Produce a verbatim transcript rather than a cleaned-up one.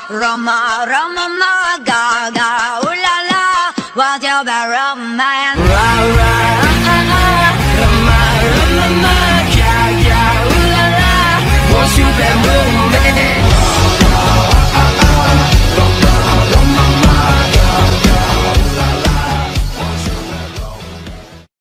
Roma, Roma, ma, ga, ga, ooh la la. What you about romance? Ra, ra, ah, ah, ah. Roma, Roma, ma, ga, ga, ooh la la. Won't you bet